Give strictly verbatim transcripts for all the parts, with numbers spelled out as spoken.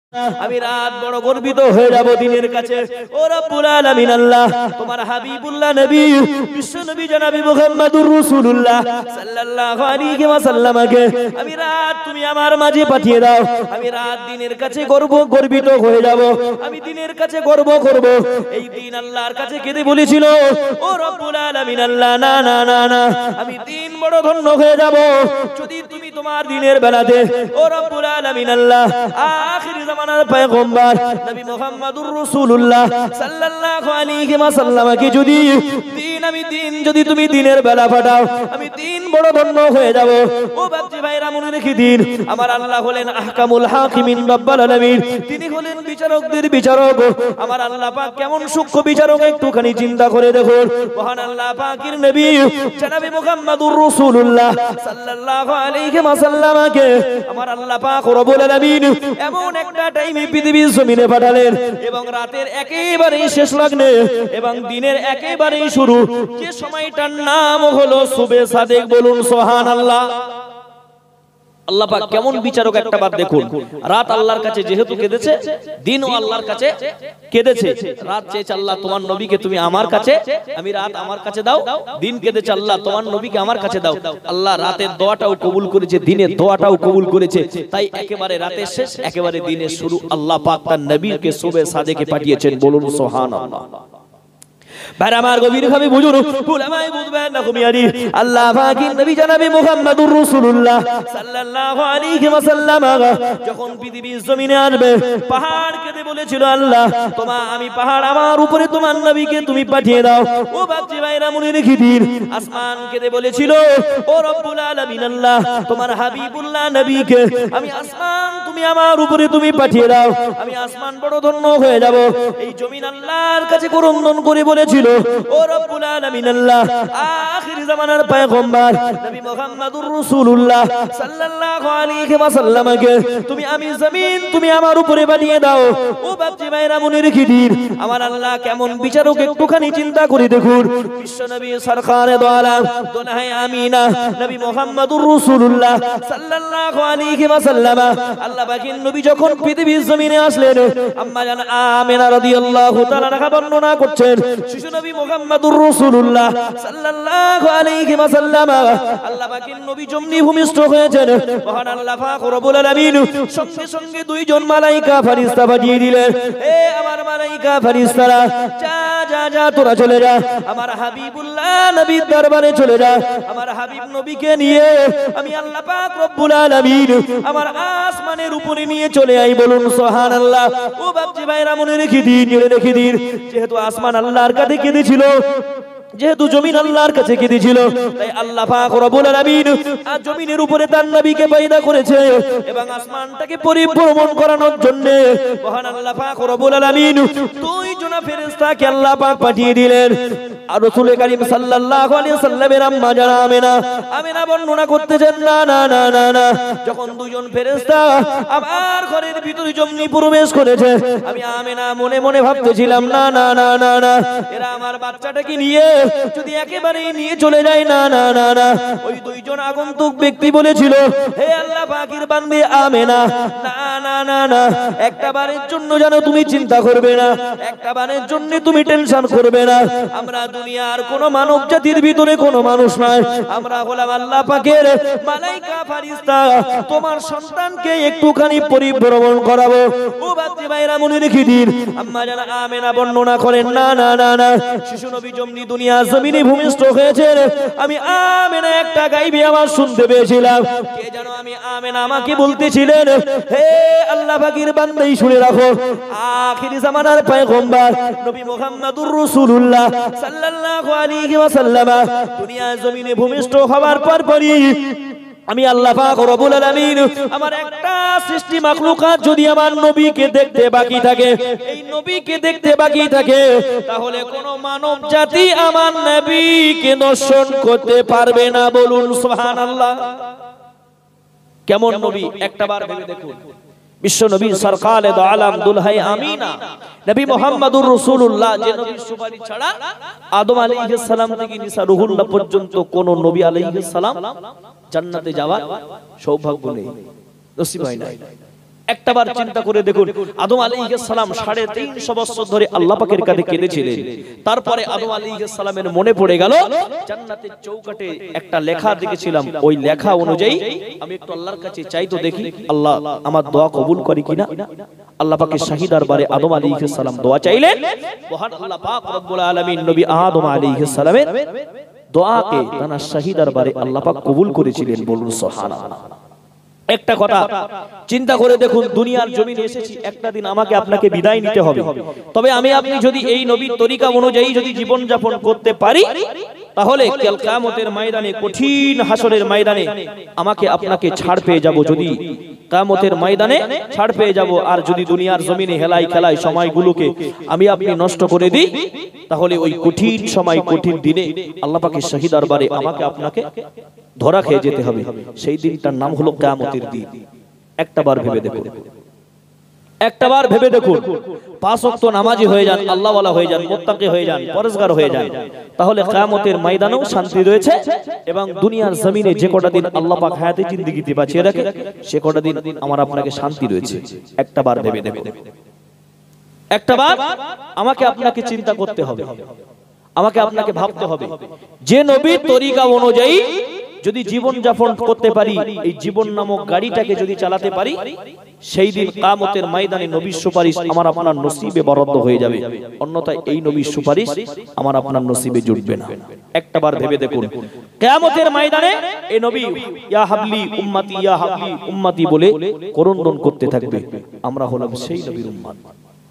আমি রাত বড় গর্বিত হয়ে যাব দিনের কাছে। ও রব্বুল আলামিন আল্লাহ, তোমার হাবিবুল্লাহ নবী বিশ্ব নবী জনাবি মুহাম্মদুর রাসূলুল্লাহ সাল্লাল্লাহু আলাইহি ওয়াসাল্লামকে আমি রাত তুমি আমার মাঝে পাঠিয়ে দাও। আমি রাত দিনের কাছে গর্ব গর্বিত হয়ে যাব, আমি দিনের কাছে গর্ব করব। এই দিন আল্লাহর কাছে কেঁদে বলেছিল, ও রব্বুল আলামিন আল্লাহ, না না না না, আমি দিন বড় ধন্য হয়ে যাব যদি তুমি তোমার দিনের বেলাতে ও রব্বুল আলামিন আল্লাহ আখির জামানার পয়গম্বর নবী মুহাম্মদুর রাসূলুল্লাহ সাল্লাল্লাহু আলাইহি ওয়াসাল্লামকে যদি দিন আমি দিন যদি তুমি দিনের বেলা পাঠাও, আমি দিন বড় ধন্য হয়ে যাব। ও বাচ্চা ভাইরা মনে রেখে দিন, আমার আল্লাহ হলেন আহকামুল হাকিমিন রব্বুল আলামিন, তিনি হলেন বিচারকদের বিচারক। আমার আল্লাহ পাক কেমন সূক্ষ্ম বিচারক একটুখানি চিন্তা করে দেখুন। মহান আল্লাহ পাকের নবী জনাবে মুহাম্মদুর রাসূলুল্লাহ সাল্লাল্লাহু আলাইহি ওয়াসাল্লামকে আমার আল্লাহ পাক রব্বুল আলামিন এমন একটা টাইমে পৃথিবীর জমিনে পাঠালেন, এবং রাতের একেবারে শেষ লগ্নে এবং দিনের একেবারে শুরু, যে সময়টার নাম হলো সুবে সাদেক। বলুন সুবহানাল্লাহ। আল্লাহ পাক কেমন বিচারক একটা বাত দেখুন। রাত আল্লাহর কাছে যেহেতু কেঁদেছে, দিনও আল্লাহর কাছে কেঁদেছে। রাত চেয়েছে আল্লাহ তোমার নবীকে তুমি আমার কাছে, আমি রাত আমার কাছে দাও। দিন কেঁদেছে আল্লাহ তোমার নবীকে আমার কাছে দাও। আল্লাহ রাতের দোয়াটাও কবুল করেছে, দিনের দোয়াটাও কবুল করেছে। তাই একেবারে রাতের শেষ একেবারে দিনের শুরু আল্লাহ পাক তার নবীকে সুবে সাদেকে পাঠিয়েছেন। বলুন সুবহানাল্লাহ। ভাই আমার গভীরভাবে বুঝুন, উলামায়ে বুঝবেন না কুমিয়ারি। আল্লাহ পাকের নবী জনাবে মুহাম্মদুর রাসূলুল্লাহ সাল্লাল্লাহু আলাইহি ওয়াসাল্লাম যখন পৃথিবীর জমিনে আসবে, পাহাড় কেঁদে বলেছিল, আল্লাহ তোমা আমি পাহাড় আমার উপরে তোমার নবীকে তুমি পাঠিয়ে দাও। ও বাচ্চা ভাইরা মনে রেখে দিন, আসমান কেঁদে বলেছিল, ও রব্বুল আলামিন আল্লাহ তোমার হাবিবুল্লাহ নবীকে আমি আসমান তুমি আমার উপরে তুমি পাঠিয়ে দাও, আমি আসমান বড় ধন্য হয়ে যাব। এই জমিন আল্লাহর কাছে করুণান করে বলেছিল, ও রব্বুল আলামিন আল্লাহ আখির জামানার পয়গম্বর নবী মুহাম্মদুর রাসূলুল্লাহ সাল্লাল্লাহু আলাইহি ওয়াসাল্লামকে তুমি আমি জমিন তুমি আমার উপরে পাঠিয়ে দাও। ও বাচ্চা ভাইরা মনে রেখে দিন, আমার আল্লাহ কেমন বিচারক একটুখানি চিন্তা করে দেখুন। বিশ্ব নবী সরকারে দো আলম দোনাহে আমিনা নবী মুহাম্মদুর রাসূলুল্লাহ সাল্লাল্লাহু আলাইহি ওয়াসাল্লাম আল্লাহ পাকের নবী যখন পৃথিবীর জমিনে আসলেন, আম্মা জান আমিনা রাদিয়াল্লাহু তাআলা রাহা বর্ণনা করছেন, শিশু নবী মুহাম্মদুর রাসূলুল্লাহ সাল্লাল্লাহু আলাইহি ওয়াসাল্লাম আল্লাহ পাকের নবী জমনি ভূমিষ্ঠ হয়েছেন। মহান আল্লাহ পাক রব্বুল আলামিন সঙ্গে সঙ্গে দুইজন মালায়েকা ফেরেশতা পাঠিয়ে দিলেন, হে আমার মালায়েকা ফেরেশতারা, যা যা যা তোরা চলে যা, আমার হাবিবুল্লাহ নবীর দরবারে চলে যা। আমার হাবিব নবীকে নিয়ে আমি আল্লাহ পাক রব্বুল আলামিন আমার আসমানের উপরে নিয়ে চলে আই। বলুন সুবহানাল্লাহ। ও বাচ্চা ভাইরা মনে রেখে দিন, মনে রেখে দিন, যেহেতু আসমান আল্লাহর কাছে কেঁদেছিল, যেহেতু জমিন আল্লাহর কাছে কেঁদেছিল, তাই আল্লাহ পাক রব্বুল আলামিন আর জমিনের উপরে তার নবীকে পয়দা করেছে এবং আসমানটাকে পরিভ্রমণ করানোর জন্য মহান আল্লাহ পাক রব্বুল আলামিন দুইজন ফেরেশতাকে আল্লাহ পাক পাঠিয়ে দিলেন। আর রাসূল করিম সাল্লাল্লাহু আলাইহি ওয়াসাল্লামের আম্মা জান আমিনা আমিনা বর্ণনা করতেছেন, না না না না না, যখন দুইজন ফেরেশতা আমার ঘরের ভিতরে জমনি প্রবেশ করেছে, আমি আমিনা মনে মনে ভাবতেছিলাম, না না না না না, এরা আমার বাচ্চাটাকে নিয়ে যদি একেবারে নিয়ে চলে যায়, না না না না। ওই দুইজন আগন্তুক ব্যক্তি বলেছিল, হে আল্লাহ পাকের বান্দে আমিনা, না না না না, একটা বারের জন্য যেন তুমি চিন্তা করবে না, একটা বারের জন্য তুমি টেনশন করবে না। আমরা দুনিয়ার কোন মানব জাতির ভিতরে কোন মানুষ নয়, আমরা হলাম আল্লাহ পাকের মালায়েকা ফেরেশতা। তোমার সন্তানকে একটুখানি পরিভ্রমণ করাবো। ও বাচ্চা ভাইরা মনে রেখে দিন, আম্মা জান আমিনা বর্ণনা করেন, না না না না, শিশু নবী জমনি দুনিয়া জমিনে ভূমিষ্ঠ হয়েছে, আমি আমিনা একটা গাইবি আওয়াজ শুনতে পেয়েছিলাম। কে জানো আমি আমিনা আমাকে বলতেছিলেন, হে আল্লাহ পাকের বান্দা শুনে রাখো, আখির জামানার পয়গম্বর নবী মুহাম্মদুর রাসূলুল্লাহ সাল্লাল্লাহু আলাইহি ওয়াসাল্লাম দুনিয়া জমিনে ভূমিষ্ঠ হওয়ার পরপরই আমি আল্লাহ পাক রব্বুল আলামিন আমার একটা সৃষ্টি মাখলুকাত যদি আমার নবীকে দেখতে বাকি থাকে, এই নবীকে দেখতে বাকি থাকে, তাহলে কোন মানব জাতি আমার নবীকে দর্শন করতে পারবে না। বলুন সুবহানাল্লাহ। কেমন নবী একটাবার ভেবে দেখুন। বিশ্ব নবী সরকারে দো আলম দুলহাই আমিনা নবী মুহাম্মদুর রাসূলুল্লাহ, যে নবীর সুপারিশ ছাড়া আদম আলাইহিস সালাম থেকে ঈসা রূহুল্লাহ পর্যন্ত কোন নবী আলাইহিস সালাম জান্নাতে যাওয়ার সৌভাগ্য নেই, নসিব হয় না। একটাবার চিন্তা করে দেখুন, আদম আলাইহিস সালাম সাড়ে তিনশো বছর ধরে আল্লাহ পাকের কাছে কেঁদেছিলেন। তারপরে আদম আলাইহিস সালামের মনে পড়ে গেল জান্নাতের চৌকাঠে একটা লেখা দেখেছিলাম, ওই লেখা অনুযায়ী আমি একটু আল্লাহর কাছে চাই তো দেখি আল্লাহ আমার দোয়া কবুল করে কিনা। আল্লাহ পাকের শাহী দরবারে আদম আলাইহিস সালাম দোয়া চাইলেন। মহান আল্লাহ পাক রব্বুল আলামিন নবী আদম আলাইহিস সালামের দোয়াকে তার শাহী দরবারে আল্লাহ পাক কবুল করেছিলেন। বলুন সুবহানাল্লাহ। একটা কথা চিন্তা করে দেখুন, দুনিয়ার জমিনে এসেছি, একটা দিন আমাকে আপনাকে বিদায় নিতে হবে। তবে আমি আপনি যদি এই নবীর তরিকা অনুযায়ী যদি জীবন যাপন করতে পারি, তাহলে কাল কিয়ামতের ময়দানে, কঠিন হাসরের ময়দানে আমাকে আপনাকে ছাড় পেয়ে যাব। যদি কিয়ামতের ময়দানে ছাড় পেয়ে যাব, আর যদি দুনিয়ার জমিনে হেলাই খেলাই সময়গুলোকে আমি আপনি নষ্ট করে দিই, তাহলে ওই কঠিন সময়, কঠিন দিনে আল্লাহ পাকের শাহী দরবারে আমাকে আপনাকে ধরা খেয়ে যেতে হবে। সেই দিনটার নাম হলো কিয়ামতের দিন। একটাবার ভেবে দেখুন, একটাবার ভেবে দেখুন, পাঁচ ওয়াক্ত নামাজি হয়ে যান, আল্লাহওয়ালা হয়ে যান, মুত্তাকি হয়ে যান, পরেজগার হয়ে যান, তাহলে কিয়ামতের ময়দানেও শান্তি রয়েছে। এবং দুনিয়ার জমিনে যে কটা দিন আল্লাহ পাক হায়াতে জিন্দেগিতে বাঁচিয়ে রাখে, সে কটা দিন আমার আপনাকে শান্তি রয়েছে। একটাবার ভেবে দেখুন, একটাবার আমাকে আপনাকে চিন্তা করতে হবে, আমাকে আপনাকে ভাবতে হবে, যে নবীর তরিকা অনুযায়ী যদি জীবন যাপন করতে পারি, এই জীবন নামক গাড়িটাকে যদি চালাতে পারি, সেই দিন কিয়ামতের ময়দানে নবীর সুপারিশ আমার আপনার নসিবে বরাদ্দ হয়ে যাবে। অন্যথায় এই নবীর সুপারিশ আমার আপনার নসিবে জুটবে না। একটাবার ভেবে দেখুন, কিয়ামতের ময়দানে এই নবী ইয়া হাবলি উম্মতি, ইয়া হাবলি উম্মতি বলে করন্দন করতে থাকবে। আমরা হলাম সেই নবীর উম্মত।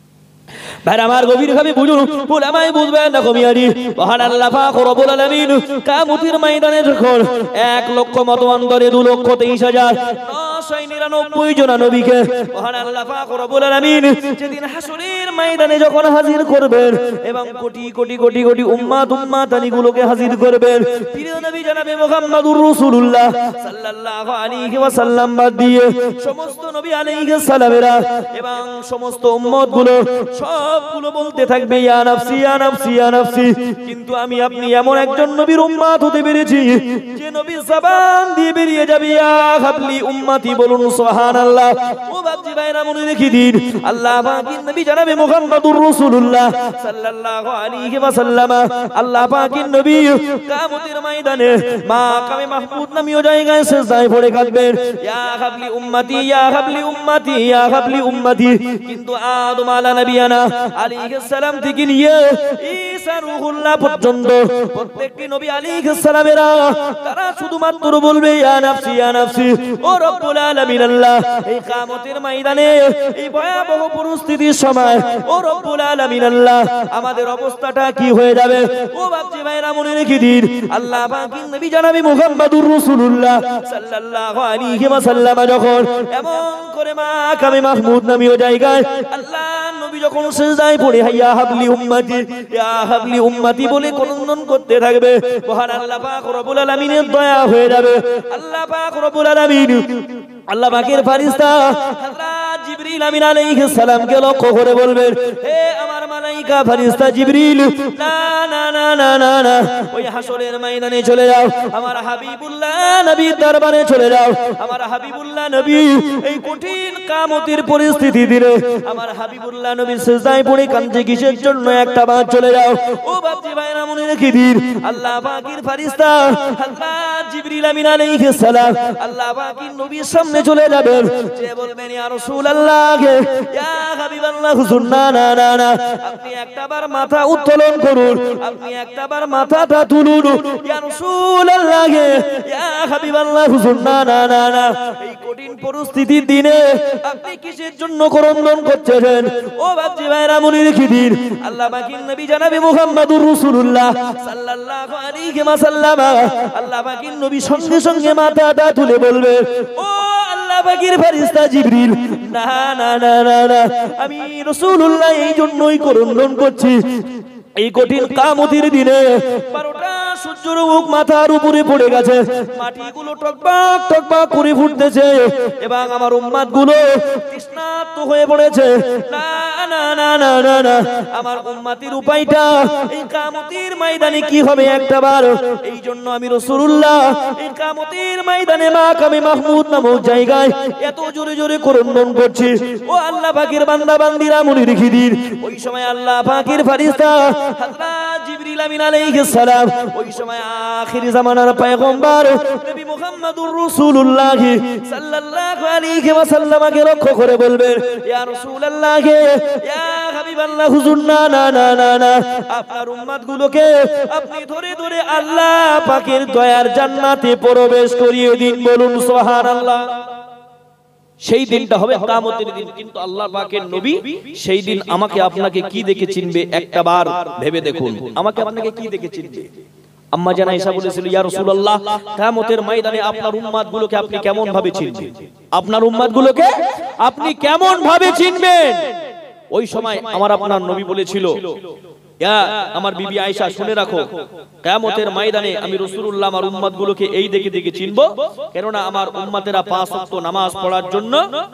ভাই আমার গভীরভাবে বুঝুন, উলামায়ে বুঝবেন না কমিয়ারি। মহান আল্লাহ পাক রব্বুল আলামিন কিয়ামতের ময়দানে যখন এক লক্ষ মতান্তরে দু লক্ষ তেইশ হাজার নয়শো নিরানব্বই জন নবীকে মহান আল্লাহ পাক রব্বুল আলামিন যেদিন হাসরের ময়দানে যখন হাজির করবেন, এবং কোটি কোটি কোটি কোটি উম্মত উম্মাতানিগুলোকে হাজির করবেন, প্রিয় নবী জনাবে মুহাম্মদুর রাসূলুল্লাহ সাল্লাল্লাহু আলাইহি ওয়াসাল্লাম বাদ দিয়ে সমস্ত নবী আলাইহিস সালামেরা এবং সমস্ত উম্মতগুলো সবগুলো বলতে থাকবে ইয়া নাফসি, ইয়া নাফসি, ইয়া নাফসি। কিন্তু আমি আপনি এমন একজন নবীর উম্মত হতে পেরেছি যে নবীর জবান দিয়ে বেরিয়ে যাবে ইয়া হাবলি উম্মতি। বলুন সুবহানাল্লাহ। ও বাপজি ভাইরা মনে রেখে দিন, আল্লাহ পাকের নবী জনাবে মুহাম্মদুর রাসূলুল্লাহ সাল্লাল্লাহু আলাইহি ওয়াসাল্লাম, আল্লাহ পাকের নবী কিয়ামতের ময়দানে মাকামে মাহমুদ নামীয় জায়গায় সিজদায় পড়ে কাঁদবেন, ইয়া হাবলি উম্মতি, ইয়া হাবলি উম্মতি, ইয়া হাবলি উম্মতি। কিন্তু আদম আলা নবিয়ানা আলাইহিস সালাম থেকে নিয়ে ঈসা রূহুল্লাহ পর্যন্ত প্রত্যেকটি নবী আলাইহিস সালামেরা তারা শুধুমাত্র বলবে ইয়া নাফসি, ইয়া নাফসি। ও রব্বুল আলামিন আল্লাহ, এই কিয়ামতের ময়দানে এই ভয়াবহ পরিস্থিতির সময় ও রব্বুল আলামিন আল্লাহ আমাদের অবস্থাটা কি হয়ে যাবে? ও বাপজি ভাইরা মনে রেখে দিন, আল্লাহ পাকের নবী জনাবে মুহাম্মদুর রাসূলুল্লাহ সাল্লাল্লাহু আলাইহি ওয়াসাল্লাম যখন এমন করে মাকামে মাহমুদ নামীয় জায়গায় আল্লাহ নবী যখন সিজদায় পড়ে ইয়া হাবলি উম্মতি, ইয়া হাবলি উম্মতি বলে করন্দন করতে থাকবে, মহান আল্লাহ পাক রব্বুল আলামিনের দয়া হয়ে যাবে। আল্লাহ পাক রব্বুল আলামিন আল্লাহ পাকের ফেরেশতা হযরত জিবরিল আমিন আলাইহিস সালামকে লক্ষ্য করে বলবেন, হে আমার মালাইকা ফেরেশতা জিবরিল, না না না না না না, ওই হাসরের ময়দানে চলে যাও, আমার হাবিবুল্লাহ নবীর দরবারে চলে যাও। আমার হাবিবুল্লাহ নবী এই কঠিন কিয়ামতের পরিস্থিতি দিলে আমার হাবিবুল্লাহ নবী সিজদায় পড়ে কাঁদছে কিসের জন্য? একটা বার চলে যাও। ও বাপজি ভাইরা মনে রেখে দিন, আল্লাহ পাকের ফেরেশতা হযরত জিবরিল আমিন আলাইহিস সালাম আল্লাহ পাকের নবীর সামনে চলে যাবেন, যে বলবেন ইয়া রাসূলুল্লাহ, ইয়া হাবিবাল্লাহ, হুজুর না না না না, আপনি একটাবার মাথা উত্তোলন করুন, আপনি একটাবার মাথাটা তুলুন, ইয়া রাসূলুল্লাহ, ইয়া হাবিবাল্লাহ, হুজুর না না না না, এই কঠিন পরিস্থিতির দিনে আপনি কিসের জন্য করন্দন করছেন? ও বাপজি ভাইরা মনে রেখে দিন, আল্লাহ পাকের নবী জনাবে মুহাম্মদুর রাসূলুল্লাহ সাল্লাল্লাহু আলাইহি ওয়াসাল্লাম আল্লাহ পাকের নবী সঙ্গে সঙ্গে মাথাটা তুলে বলবেন, ও আল্লাহ পাকের ফেরেশতা জিবরিল, না না না না না, আমি রাসূলুল্লাহ এই জন্যই করন্দন করছি, এই কঠিন কিয়ামতের দিনে বারোটা সূর্যের মুখ মাথার উপরে পড়ে গেছে, মাটিগুলো টকবাক টকবাক করে ফুটতেছে, এবং আমার উম্মতগুলো তৃষ্ণার্ত হয়ে পড়েছে। না না না না না না আমার উম্মতের উপায়টা এই কিয়ামতের ময়দানে কি হবে একটা বার এই জন্য আমি রাসূলুল্লাহ এই কিয়ামতের ময়দানে মাকামে মাহমুদ নামক জায়গায় এত জোরে জোরে করুণন করছি ও আল্লাহ পাকের বান্দা বান্দিরা মনে রেখে দিন ওই সময় আল্লাহ পাকের ফেরেশতা হযরত জিবরিল আমিন আলাইহিস সালাম ওই সময় আখির জামানার পয়গম্বর নবী মুহাম্মদুর রাসূলুল্লাহ সাল্লাল্লাহু আলাইহি ওয়াসাল্লামকে লক্ষ্য করে বলবেন ইয়া রাসূলুল্লাহ ইয়া হাবিবাল্লাহ হুজুর না না না না না আপনার উম্মতগুলোকে আপনি ধরে ধরে আল্লাহ পাকের দয়ার জান্নাতে প্রবেশ করিয়ে দিন বলুন সুবহানাল্লাহ সেই দিনটা হবে কিয়ামতের দিন কিন্তু আল্লাহ পাকের নবী সেই দিন আমাকে আপনাকে কি দেখে চিনবে একটা বার ভেবে দেখুন আমাকে আপনাকে কি দেখে চিনবে আম্মা জান আয়েশা বলেছিল ইয়া রাসূলুল্লাহ কিয়ামতের ময়দানে আপনার উম্মতগুলোকে আপনি কেমন ভাবে চিনবেন আপনার উম্মতগুলোকে আপনি কেমন ভাবে চিনবেন ওই সময় আমার আপনার নবী বলেছিল ইয়া আমার বিবি আয়েশা শুনে রাখো কিয়ামতের ময়দানে আমি রাসূলুল্লাহ আমার উম্মতগুলোকে এই দেখে দেখে চিনব কেন না আমার উম্মতেরা পাঁচ ওয়াক্ত নামাজ পড়ার জন্য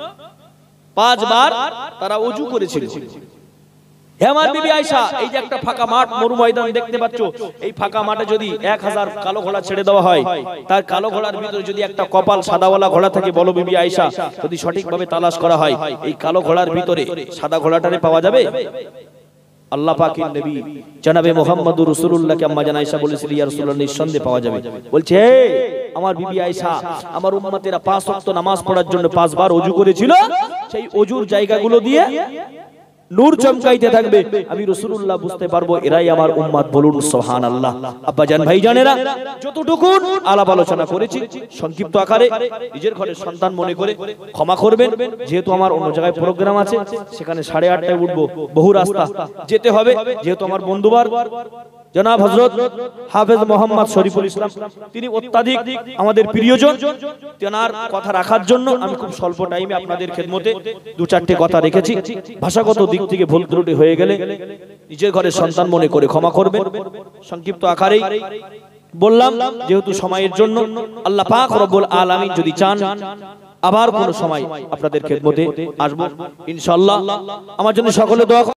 পাঁচবার তারা ওযু করেছিল হে আমার বিবি আয়েশা এই যে একটা ফাঁকা মাঠ মরু ময়দান দেখতে পাচ্ছো এই ফাঁকা মাঠে যদি এক হাজার কালো ঘোড়া ছেড়ে দেওয়া হয় তার কালো ঘোড়ার ভিতরে যদি একটা কপাল সাদাওয়ালা ঘোড়া থাকে বলো বিবি আয়েশা যদি সঠিকভাবে তালাশ করা হয় এই কালো ঘোড়ার ভিতরে সাদা ঘোড়াটারে পাওয়া যাবে আল্লাহ পাকের নবী জনাবে মুহাম্মদুর রাসূলুল্লাহকে আম্মা জান আয়েশা বলেছিলেন ইয়া রাসূলুল্লাহ নিঃসন্দেহে পাওয়া যাবে বলছে আমার বিবি আয়েশা আমার উম্মতেরা পাঁচ ওয়াক্ত নামাজ পড়ার জন্য পাঁচবার ওযু করেছিল সেই ওযুর জায়গাগুলো দিয়ে নূর চমকাইতে থাকবে আমি রাসূলুল্লাহ বুঝতে পারবো এরাই আমার উম্মত বলুন সুবহানাল্লাহ আব্বা জান ভাই জানেরা যতটুকু আলাপ আলোচনা করেছি সংক্ষিপ্ত আকারে নিজের ঘরের সন্তান মনে করে ক্ষমা করবেন যেহেতু আমার অন্য জায়গায় প্রোগ্রাম আছে সেখানে সাড়ে আটটায় উঠবো বহু রাস্তা যেতে হবে যেহেতু আমার বন্ধুবার জনাব হযরত হাফেজ মোহাম্মদ শরীফুল ইসলাম তিনি অত্যাধিক আমাদের প্রিয়জন তেনার কথা রাখার জন্য আমি খুব স্বল্প টাইমে আপনাদের খেদমতে দু চারটি কথা রেখেছি ভাষাগত দিক থেকে ভুল ত্রুটি হয়ে গেলে নিজের ঘরের সন্তান মনে করে ক্ষমা করবেন সংক্ষিপ্ত আকারেই বললাম যেহেতু সময়ের জন্য আল্লাহ পাক রব্বুল আলামিন যদি চান আবার কোন সময় আপনাদের খেদমতে আসব ইনশাআল্লাহ আমার জন্য সকলে দোয়া